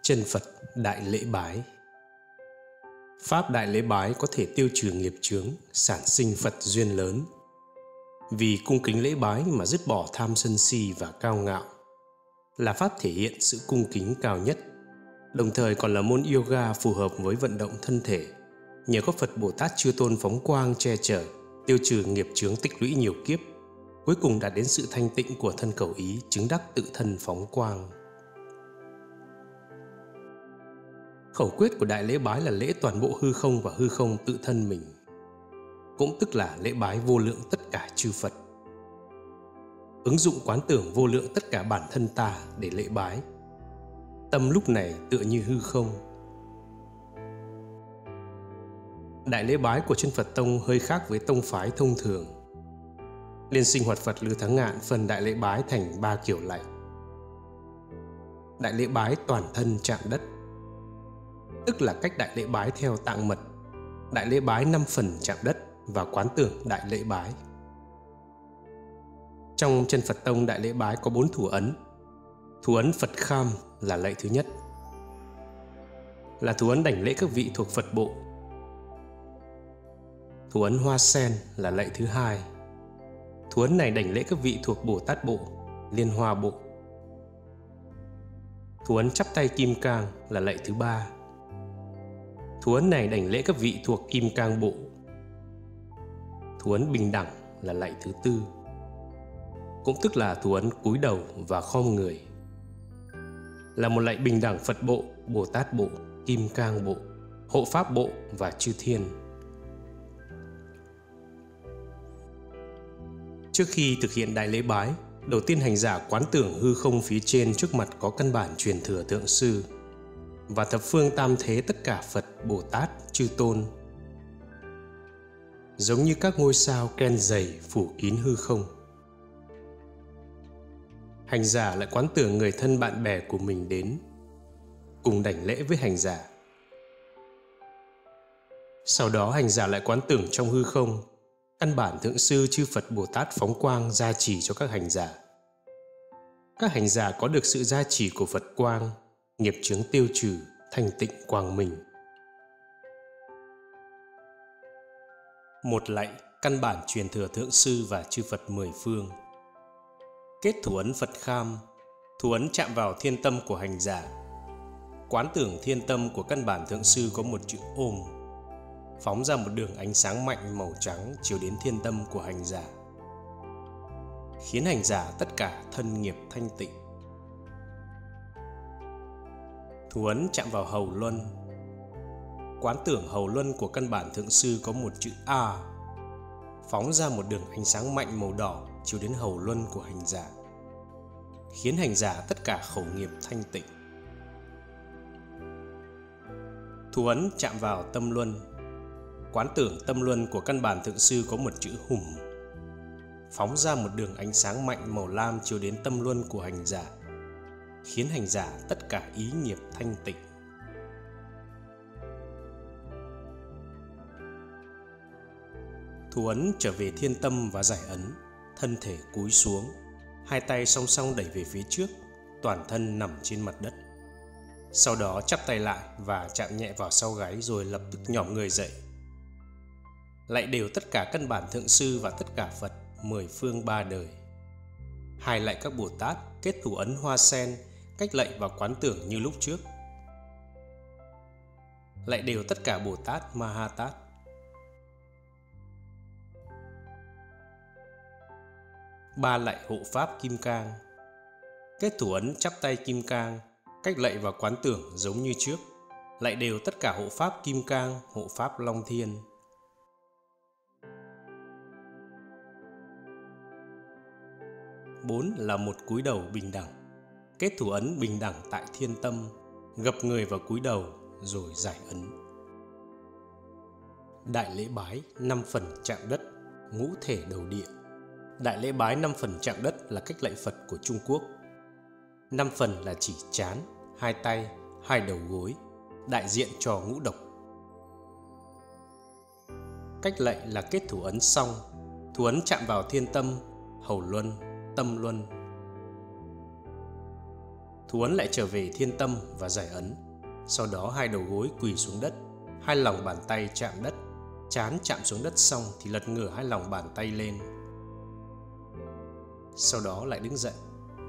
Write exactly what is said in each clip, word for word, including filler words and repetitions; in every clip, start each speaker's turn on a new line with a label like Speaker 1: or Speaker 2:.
Speaker 1: Chân Phật Đại Lễ Bái. Pháp Đại Lễ Bái có thể tiêu trừ nghiệp chướng, sản sinh Phật duyên lớn. Vì cung kính lễ bái mà dứt bỏ tham sân si và cao ngạo, là pháp thể hiện sự cung kính cao nhất, đồng thời còn là môn yoga phù hợp với vận động thân thể. Nhờ có Phật Bồ Tát Chư Tôn phóng quang che chở, tiêu trừ nghiệp chướng tích lũy nhiều kiếp, cuối cùng đạt đến sự thanh tịnh của thân khẩu ý, chứng đắc tự thân phóng quang. Khẩu quyết của Đại Lễ Bái là lễ toàn bộ hư không và hư không tự thân mình, cũng tức là lễ bái vô lượng tất cả chư Phật. Ứng dụng quán tưởng vô lượng tất cả bản thân ta để lễ bái. Tâm lúc này tựa như hư không. Đại lễ bái của Chân Phật Tông hơi khác với tông phái thông thường. Liên Sinh Hoạt Phật Lưu Thắng Ngạn phân đại lễ bái thành ba kiểu lạy. Đại lễ bái toàn thân chạm đất, tức là cách đại lễ bái theo tạng mật. Đại lễ bái năm phần chạm đất và quán tưởng đại lễ bái. Trong Chân Phật Tông, đại lễ bái có bốn thủ ấn. Thủ ấn Phật Kham là lạy thứ nhất, là thủ ấn đảnh lễ các vị thuộc Phật bộ. Thủ ấn Hoa Sen là lạy thứ hai. Thủ ấn này đảnh lễ các vị thuộc Bồ Tát bộ, Liên Hoa bộ. Thủ ấn Chắp Tay Kim Cang là lạy thứ ba. Thủ ấn này đảnh lễ các vị thuộc Kim Cang bộ. Thủ ấn Bình Đẳng là lạy thứ tư, cũng tức là thủ ấn cúi đầu và khom người, là một lạy bình đẳng Phật bộ, Bồ Tát bộ, Kim Cang bộ, Hộ Pháp bộ và Chư Thiên. Trước khi thực hiện đại lễ bái, đầu tiên hành giả quán tưởng hư không phía trên trước mặt có căn bản truyền thừa Thượng Sư và thập phương tam thế tất cả Phật, Bồ Tát, Chư Tôn, giống như các ngôi sao ken dày phủ kín hư không. Hành giả lại quán tưởng người thân bạn bè của mình đến, cùng đảnh lễ với hành giả. Sau đó hành giả lại quán tưởng trong hư không, căn bản Thượng Sư Chư Phật Bồ Tát phóng quang gia trì cho các hành giả. Các hành giả có được sự gia trì của Phật quang, nghiệp chướng tiêu trừ, thanh tịnh quang minh. Một lạy căn bản truyền thừa Thượng Sư và Chư Phật mười phương. Kết thủ ấn Phật Kham, thủ ấn chạm vào thiên tâm của hành giả. Quán tưởng thiên tâm của căn bản Thượng Sư có một chữ Ôm, phóng ra một đường ánh sáng mạnh màu trắng chiếu đến thiên tâm của hành giả, khiến hành giả tất cả thân nghiệp thanh tịnh. Thủ ấn chạm vào hầu luân. Quán tưởng hầu luân của căn bản Thượng Sư có một chữ A, phóng ra một đường ánh sáng mạnh màu đỏ chiếu đến hầu luân của hành giả, khiến hành giả tất cả khẩu nghiệp thanh tịnh. Thủ ấn chạm vào tâm luân. Quán tưởng tâm luân của căn bản Thượng Sư có một chữ Hùng, phóng ra một đường ánh sáng mạnh màu lam chiếu đến tâm luân của hành giả, khiến hành giả tất cả ý nghiệp thanh tịnh. Thủ ấn trở về thiên tâm và giải ấn, thân thể cúi xuống, hai tay song song đẩy về phía trước, toàn thân nằm trên mặt đất. Sau đó chắp tay lại và chạm nhẹ vào sau gáy rồi lập tức nhỏm người dậy. Lạy đều tất cả căn bản Thượng Sư và tất cả Phật mười phương ba đời. Hai lạy các Bồ Tát kết thủ ấn Hoa Sen, cách lạy và quán tưởng như lúc trước. Lạy đều tất cả Bồ Tát Ma Ha Tát. Ba lạy hộ Pháp Kim Cang, kết thủ ấn Chắp Tay Kim Cang, cách lạy và quán tưởng giống như trước. Lạy đều tất cả hộ Pháp Kim Cang, hộ Pháp Long Thiên. Bốn là một cúi đầu bình đẳng, kết thủ ấn bình đẳng tại thiên tâm, gập người vào cúi đầu rồi giải ấn. Đại lễ bái năm phần chạm đất, ngũ thể đầu địa. Đại lễ bái năm phần chạm đất là cách lạy Phật của Trung Quốc. Năm phần là chỉ trán, hai tay, hai đầu gối, đại diện cho ngũ độc. Cách lạy là kết thủ ấn song, thủ ấn chạm vào thiên tâm, hầu luân, tâm luân. Thủ ấn lại trở về thiên tâm và giải ấn. Sau đó hai đầu gối quỳ xuống đất, hai lòng bàn tay chạm đất. Trán chạm xuống đất xong thì lật ngửa hai lòng bàn tay lên. Sau đó lại đứng dậy.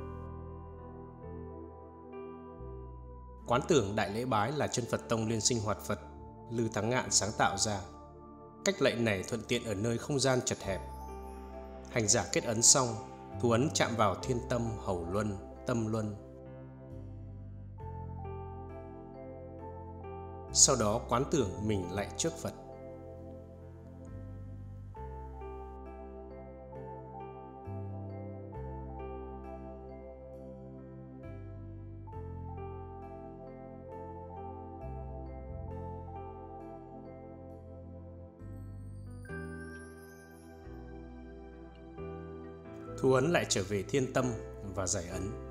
Speaker 1: Quán tưởng đại lễ bái là Chân Phật Tông Liên Sinh Hoạt Phật Lư Thắng Ngạn sáng tạo ra. Cách lạy này thuận tiện ở nơi không gian chật hẹp. Hành giả kết ấn xong, thủ ấn chạm vào thiên tâm, hầu luân, tâm luân. Sau đó quán tưởng mình lạy trước Phật. Thủ ấn lại trở về thiên tâm và giải ấn.